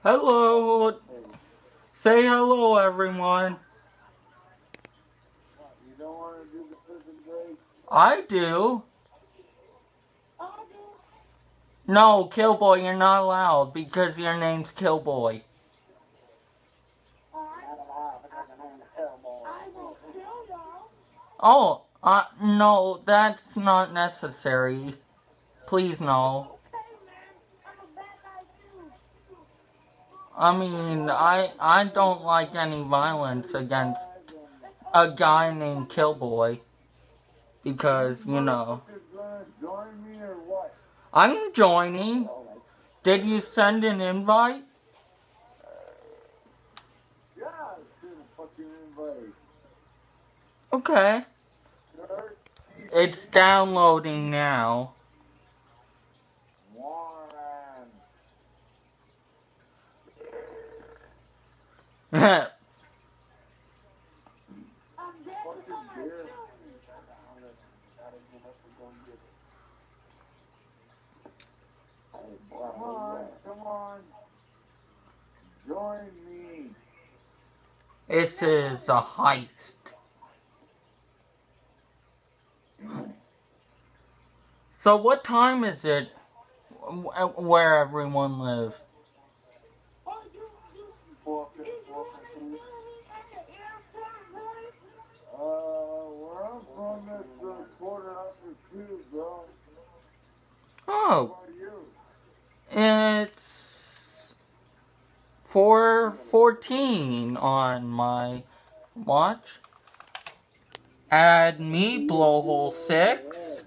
Hello. Say hello, everyone. You don't want to do the prison break? I do. No, Killboy, you're not allowed because your name's Killboy. Oh, no, that's not necessary. Please, no. I mean, I don't like any violence against a guy named Killboy. Because, you know. Join me or what? I'm joining. Did you send an invite? Yeah, send a fucking invite. Okay. It's downloading now. Come on. Join me. This is a heist. So what time is it where everyone lives? Where I'm from, it's quarter after 2, bro. Oh. What about you? It's 4:14 on my watch. Add me, Blowhole 6.